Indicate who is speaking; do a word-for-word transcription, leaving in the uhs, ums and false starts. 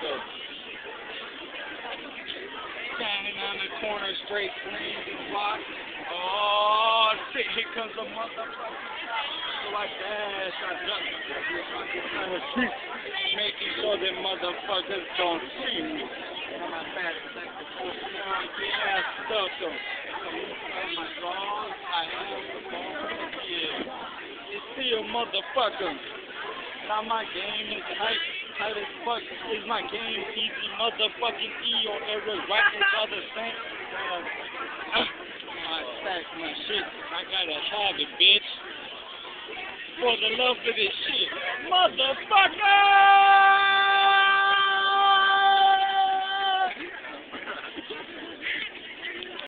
Speaker 1: though. Standing on the corner, straight flames and rock. Oh, shit, here comes a motherfucker. Like that, I duck. Making sure that motherfuckers don't see me. And my fast like the first one, yeah, stuck them. On my drawers, I have the ball, yeah. It's still motherfucker. Now my game is tight, tight as fuck. Is my game easy, motherfucking E or Eric Rappers are the same. Uh, I stack my shit, I gotta have it, bitch. For the love of this shit, motherfucker!